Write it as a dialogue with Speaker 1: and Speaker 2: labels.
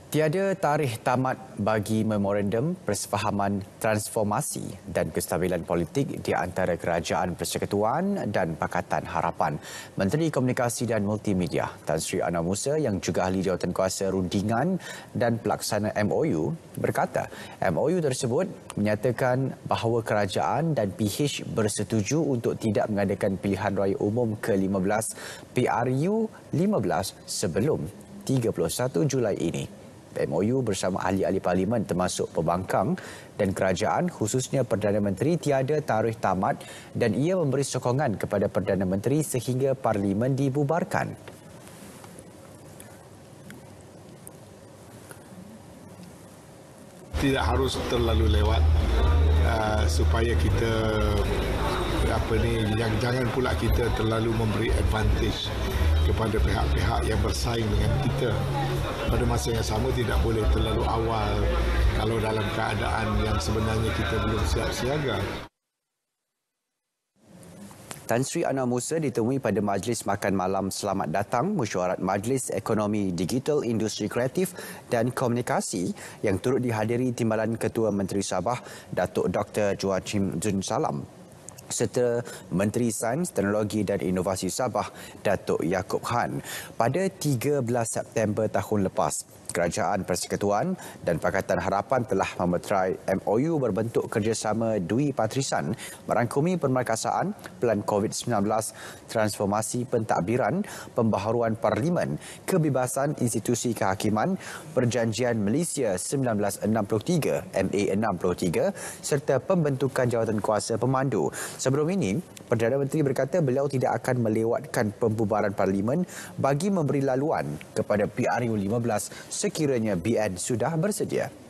Speaker 1: Tiada tarikh tamat bagi memorandum persefahaman transformasi dan kestabilan politik di antara Kerajaan Persekutuan dan Pakatan Harapan. Menteri Komunikasi dan Multimedia Tan Sri Anwar Musa yang juga ahli jawatankuasa rundingan dan pelaksana MOU berkata MOU tersebut menyatakan bahawa kerajaan dan PH bersetuju untuk tidak mengadakan pilihan raya umum ke-15 PRU 15 sebelum 31 Julai ini. MOU bersama ahli-ahli parlimen termasuk pembangkang dan kerajaan khususnya Perdana Menteri tiada tarikh tamat dan ia memberi sokongan kepada Perdana Menteri sehingga parlimen dibubarkan.
Speaker 2: Tidak harus terlalu lewat supaya kita jangan pula kita terlalu memberi advantage kepada pihak-pihak yang bersaing dengan kita. Pada masa yang sama tidak boleh terlalu awal kalau dalam keadaan yang sebenarnya kita belum siap siaga.
Speaker 1: Tan Sri Anwar Musa ditemui pada Majlis Makan Malam Selamat Datang Mesyuarat Majlis Ekonomi Digital Industri Kreatif dan Komunikasi yang turut dihadiri Timbalan Ketua Menteri Sabah Datuk Dr. Joachim Zun Salam serta Menteri Sains, Teknologi dan Inovasi Sabah Datuk Yaakob Khan. Pada 13 September tahun lepas, Kerajaan Persekutuan dan Pakatan Harapan telah memeterai MOU berbentuk kerjasama Dwi Patrisan merangkumi pemerkasaan Pelan COVID-19, transformasi pentadbiran, pembaharuan parlimen, kebebasan institusi kehakiman, Perjanjian Malaysia 1963 MA 63 serta pembentukan jawatankuasa pemandu. Sebelum ini, Perdana Menteri berkata beliau tidak akan melewatkan pembubaran parlimen bagi memberi laluan kepada PRU 15 sekiranya BN sudah bersedia.